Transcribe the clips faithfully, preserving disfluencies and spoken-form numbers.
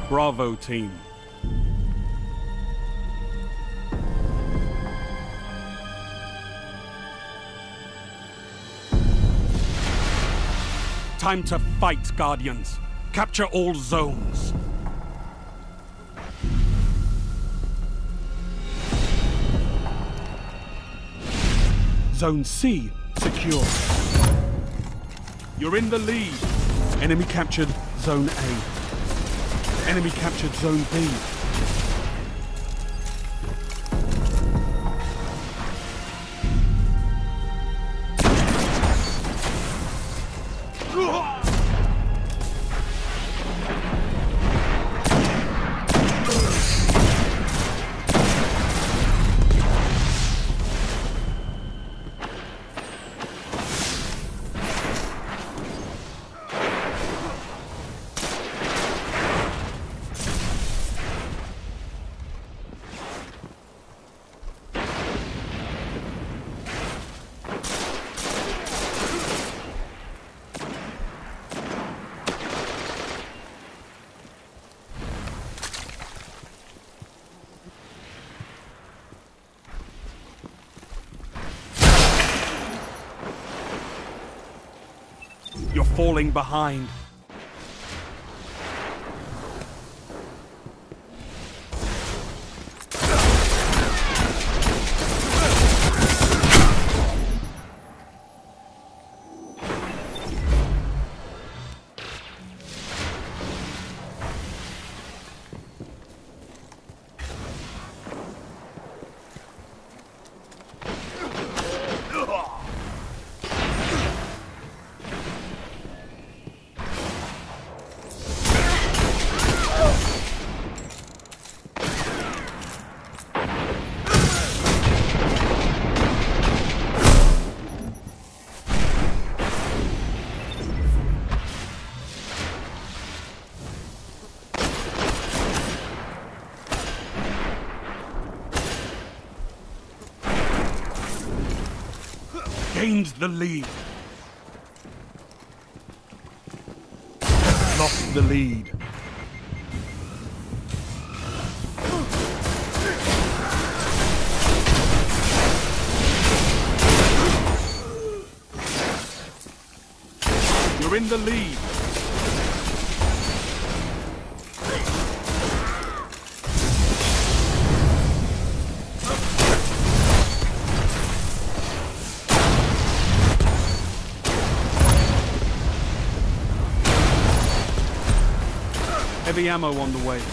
Bravo team. Time to fight, Guardians. Capture all zones. Zone C secure. You're in the lead. Enemy captured Zone A. Enemy captured Zone B. You're falling behind. Gained the lead. Lost the lead. You're in the lead. Heavy ammo on the way.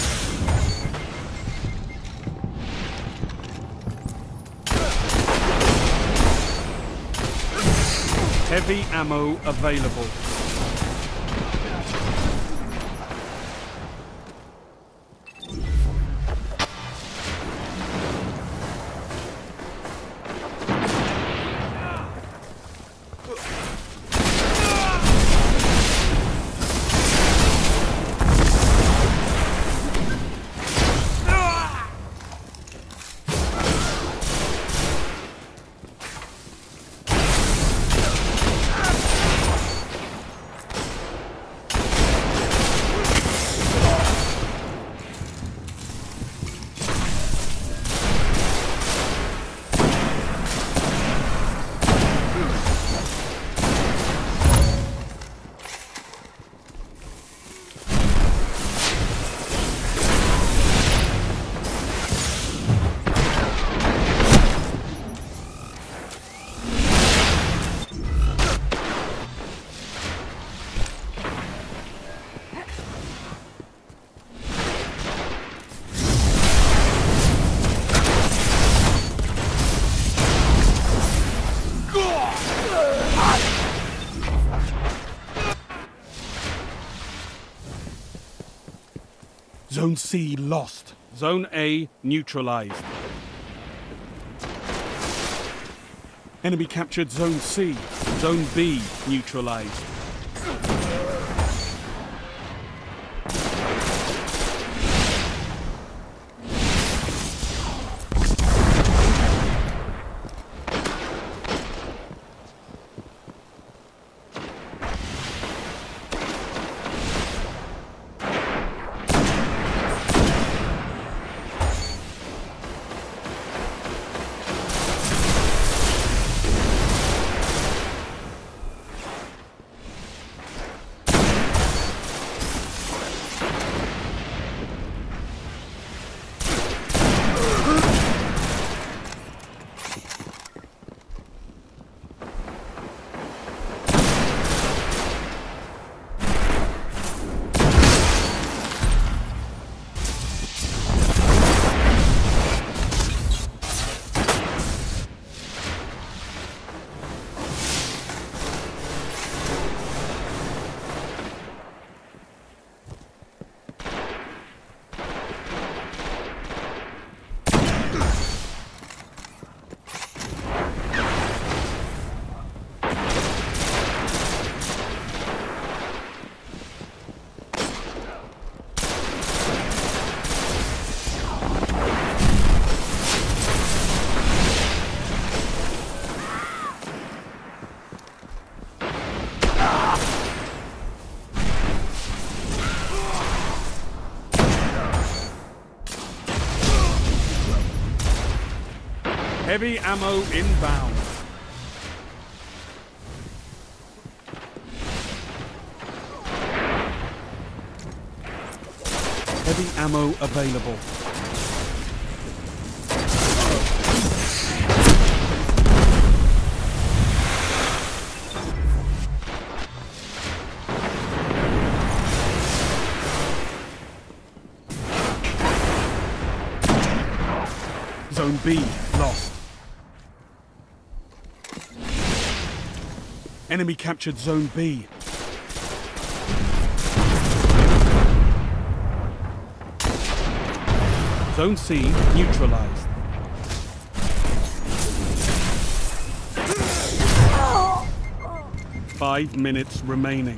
Heavy ammo available. Zone C lost. Zone A neutralized. Enemy captured Zone C. Zone B neutralized. Heavy ammo inbound. Heavy ammo available. Zone B lost. Enemy captured Zone B. Zone C neutralized. Five minutes remaining.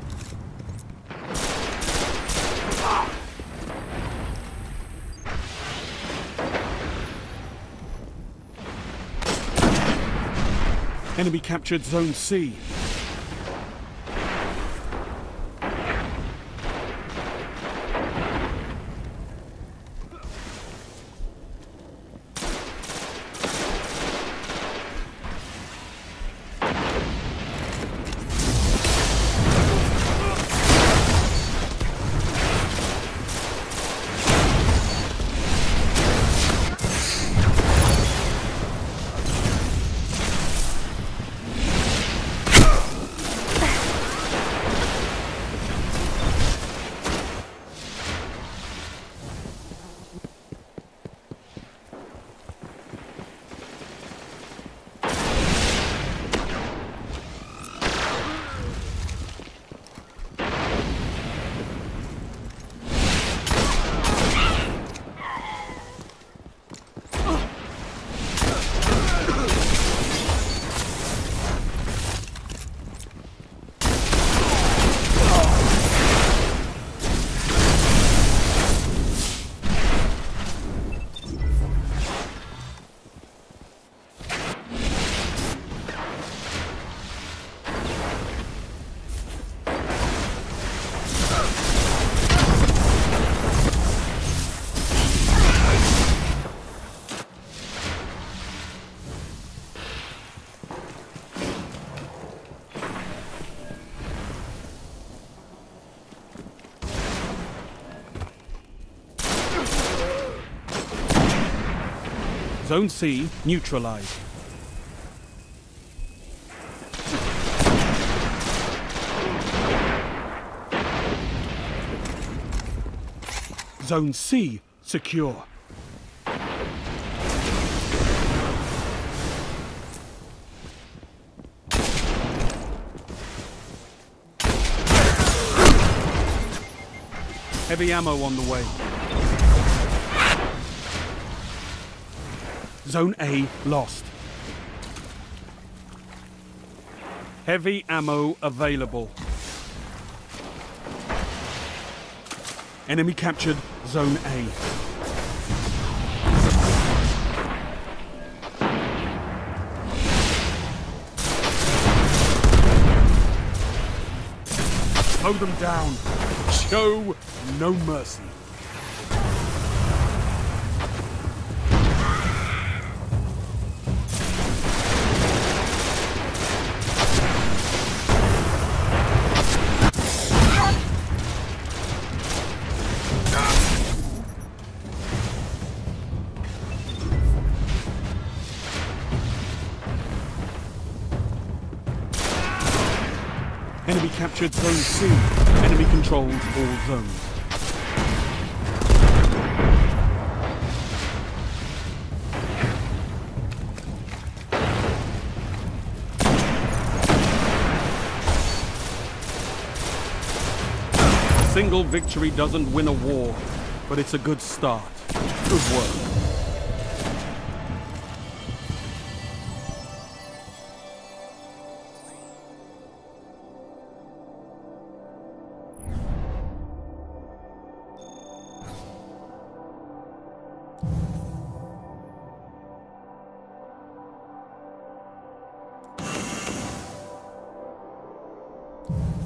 Enemy captured Zone C. Zone C neutralized. Zone C secure. Heavy ammo on the way. Zone A lost. Heavy ammo available. Enemy captured Zone A. Slow them down. Show no mercy. Enemy captured Zone C. Enemy controls all zones. A single victory doesn't win a war, but it's a good start. Good work. You